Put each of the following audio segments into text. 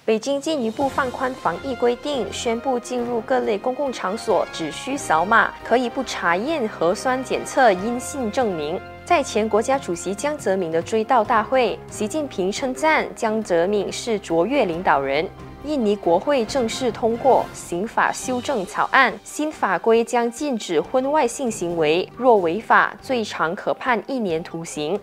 北京进一步放宽防疫规定，宣布进入各类公共场所只需扫码，可以不查验核酸检测阴性证明。在前国家主席江泽民的追悼大会，习近平称赞江泽民是卓越领导人。印尼国会正式通过刑法修正草案，新法规将禁止婚外性行为，若违法，最长可判1年徒刑。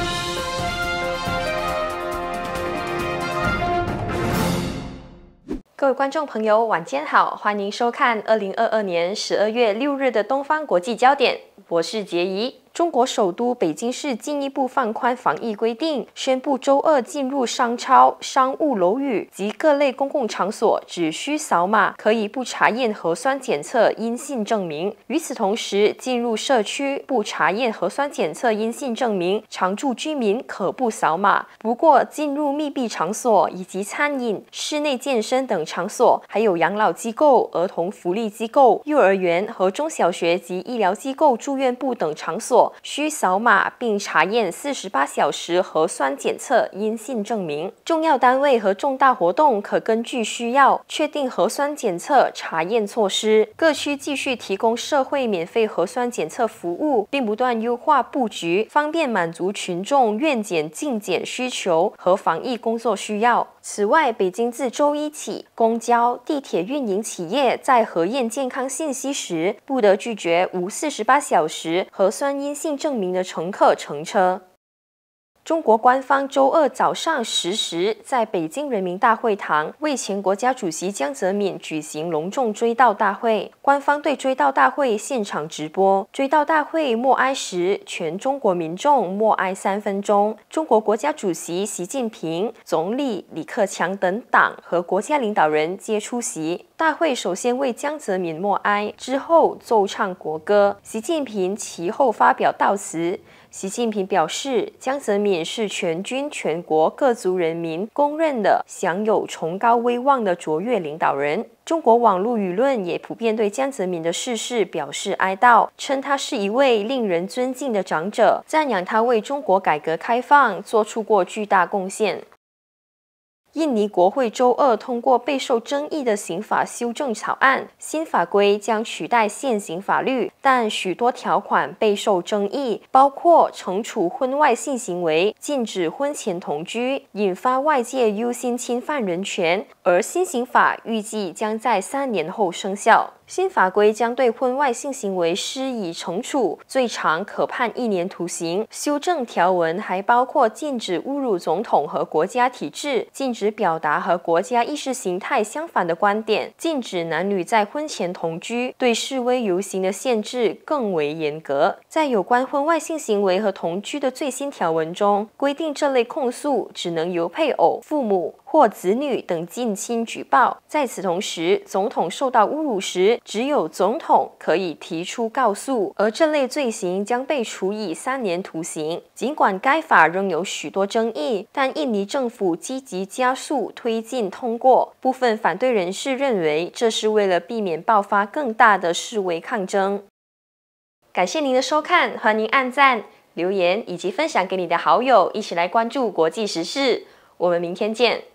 各位观众朋友，晚间好，欢迎收看2022年12月6日的东方国际焦点，我是杰怡。中国首都北京市进一步放宽防疫规定，宣布周二进入商超、商务楼宇及各类公共场所只需扫码，可以不查验核酸检测阴性证明。与此同时，进入社区不查验核酸检测阴性证明，常住居民可不扫码。不过，进入密闭场所以及餐饮、室内健身等场所，还有养老机构、儿童福利机构、幼儿园和中小学及医疗机构住院部等场所，需扫码并查验48小时核酸检测阴性证明。重要单位和重大活动可根据需要确定核酸检测查验措施。各区继续提供社会免费核酸检测服务，并不断优化布局，方便满足群众愿检尽检需求和防疫工作需要。此外，北京自周一起，公交、地铁运营企业在核验健康信息时，不得拒绝无48小时核酸阴性证明的乘客乘车。中国官方周二早上10时在北京人民大会堂为前国家主席江泽民举行隆重追悼大会。官方对追悼大会现场直播。追悼大会默哀时，全中国民众默哀3分钟。中国国家主席习近平、总理李克强等党和国家领导人皆出席。大会首先为江泽民默哀，之后奏唱国歌。习近平其后发表悼词。习近平表示，江泽民是全军全国各族人民公认的享有崇高威望的卓越领导人。中国网络舆论也普遍对江泽民的逝世表示哀悼，称他是一位令人尊敬的长者，赞扬他为中国改革开放做出过巨大贡献。印尼国会周二通过备受争议的刑法修正草案，新法规将取代现行法律，但许多条款备受争议，包括惩处婚外性行为、禁止婚前同居，引发外界忧心侵犯人权。而新刑法预计将在3年后生效。新法规将对婚外性行为施以惩处，最长可判1年徒刑。修正条文还包括禁止侮辱总统和国家体制，禁止表达和国家意识形态相反的观点，禁止男女在婚前同居，对示威游行的限制更为严格。在有关婚外性行为和同居的最新条文中，规定这类控诉只能由配偶、父母或子女等近亲举报。在此同时，总统受到侮辱时，只有总统可以提出告诉，而这类罪行将被处以3年徒刑。尽管该法仍有许多争议，但印尼政府积极加速推进通过。部分反对人士认为，这是为了避免爆发更大的示威抗争。感谢您的收看，欢迎按赞、留言以及分享给你的好友，一起来关注国际时事。我们明天见。